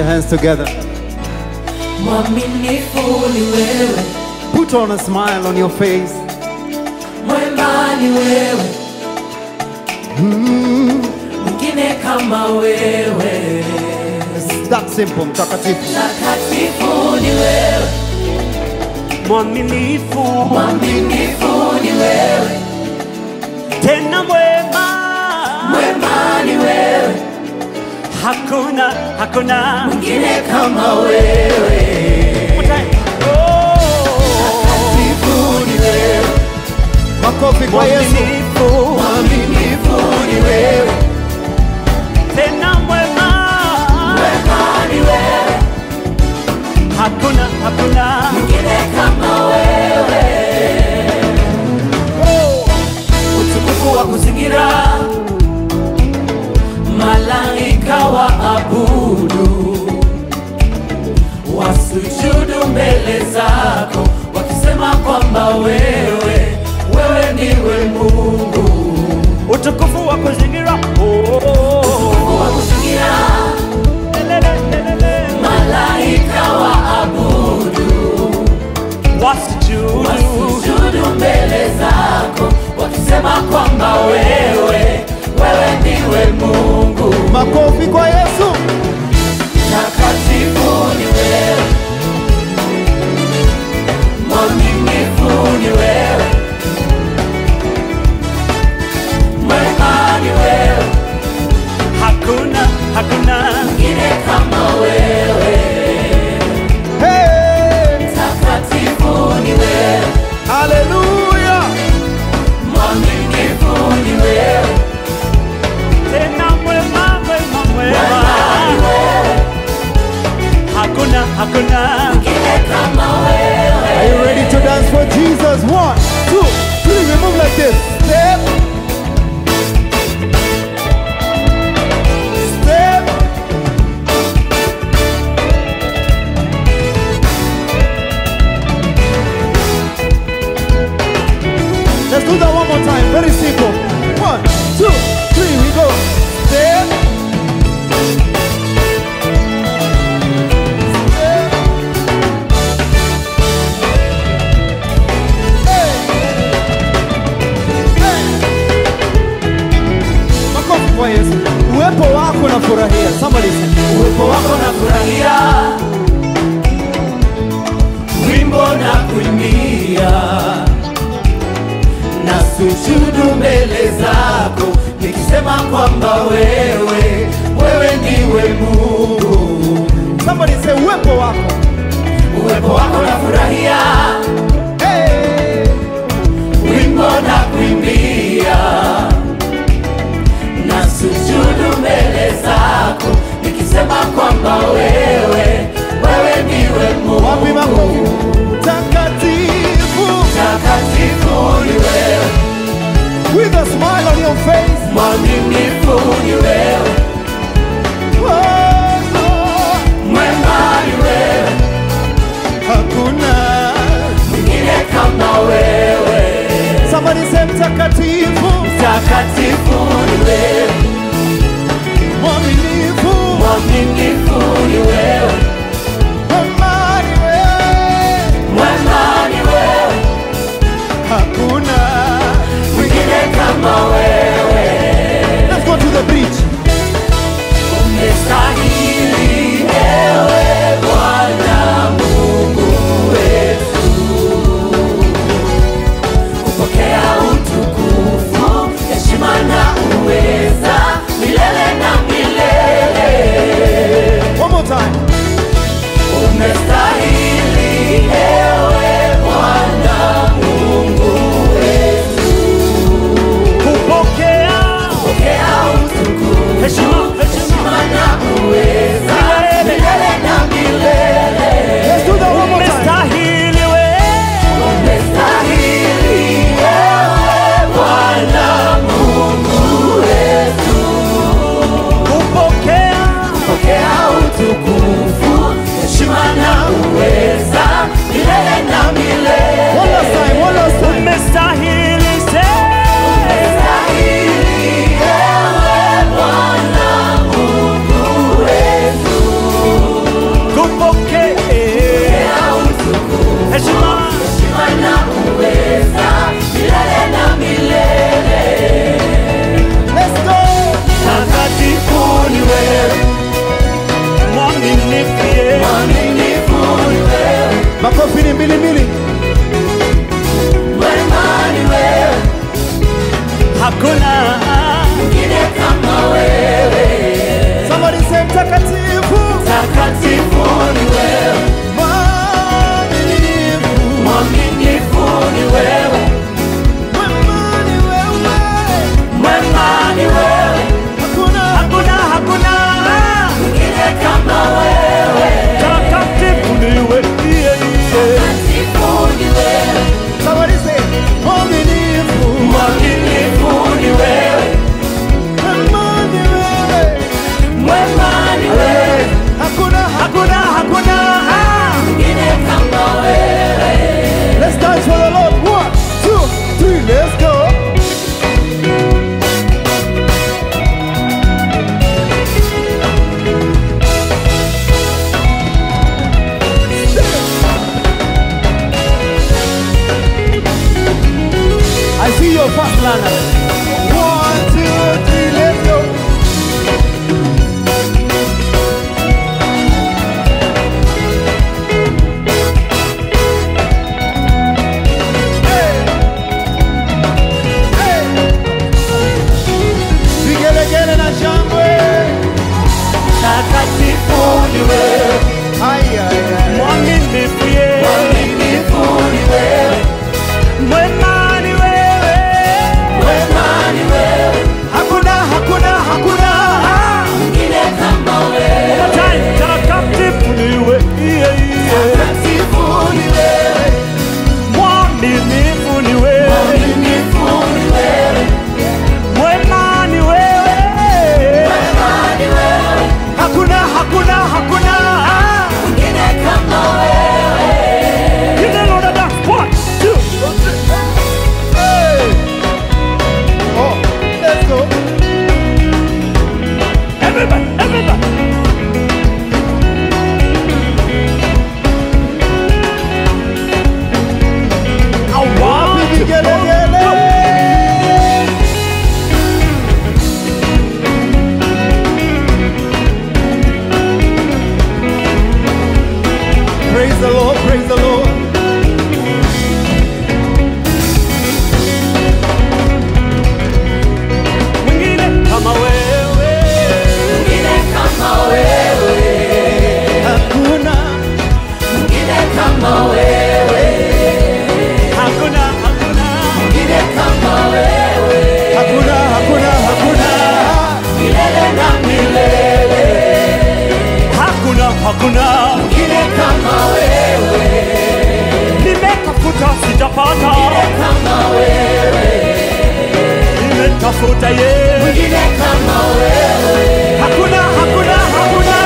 hands together. Mwaminifu ni wewe, Put on a smile on your face. mwema ni wewe, mwingine kama wewe. It's that simple, mtakatifu. Mtakatifu ni wewe, Mwaminifu, mwaminifu ni wewe, tena mwema, mwema ni wewe, hakuna mwingine kama wewe. Mtakatifu ni wewe, Makofi kwa Yesu. mwaminifu ni wewe, tena mwema, mwema ni wewe, hakuna mwingine kama wewe. Utukufu wa kuzingira malaika wa abudu, wasujudu mbele zako, wakisema kwamba wewe ndiwe Mungu. utukufu wa kuzingira, Utukufu wa kuzingira malaika wa abudu, wasujudu mbele zako, wakisema kwamba wewe ndiwe Mungu. Makofi kwa Yesu. Mtakatifu ni wewe, mwaminifu ni wewe, mwema ni wewe, hakuna mwingine kama wewe. Hey! Mtakatifu ni wewe, Hallelujah! mwaminifu ni wewe, tena mwema, mwema ni wewe, hakuna mwingine kama wewe. Are you ready to dance for Jesus? 1, 2, 3. We move like this. Step. Step. Let's do that one more time. Very simple. 1, 2, 3. We go. Step. Step. Hey. Hey. Makofi kwa Yesu. Uwepo wako nafurahia. Somebody say. Uwepo wako nafurahia, wimbo na kuimbia, na sujudu mbele zako, nikisema kwamba wewe ndiwe Mungu. Somebody say uwepo wako. Uwepo wako nafurahia, Hey. wimbo na kuimbia, na sujudu mbele zako, nikisema kwamba wewe ndiwe Mungu. Wapi makofi? Takatifu. Mtakatifu ni wewe, With a smile on your face. mwaminifu ni wewe, Oh. Makofi ni mbili mbili. Mwema ni wewe, hakuna mwingine kama wewe. Somebody say mtakatifu. Takatifu ni wewe, Mwaminifu. mwaminifu ni wewe, Mwema ni wewe. mwema ni wewe, Hakuna. hakuna mwingine kama wewe. takatifu niwe Takatifu ni wewe, Somebody say mwaminifu. mwaminifu ni wewe, Mwema ni wewe. mwema ni wewe, Hakuna. hakuna mwingine kama wewe. Let's dance for the Lord. 1, 2, 3, let's go. I see your fast learner. 1, 2, 3, let's go. Hey. Hey. Vigelegele na shangwe. Takatifu ni wewe, Ay, ay, ay. mwaminifu yeye mwaminifu ni wewe, mwema ni wewe mwema ni wewe, hakuna mwingine kama wewe. takatifu niwe Takatifu ni wewe, mwaminifu ni wewe mwaminifu ni wewe, mwema ni wewe mwema ni wewe, hakuna mwingine kama wewe. Give the Lord a dance. 1, 2, 3. Hey. Oh, let's go. Everybody. I want to Vigelegele. Praise the Lord, praise the Lord. mwingine kama wewe Mwingine kama wewe, Hakuna. mwingine kama wewe, hakuna mwingine kama wewe, Hakuna. milele na milele. hakuna Mwingine kama wewe, nimetafuta sijapata kama wewe, nimetafuta ye mwingine kama wewe, hakuna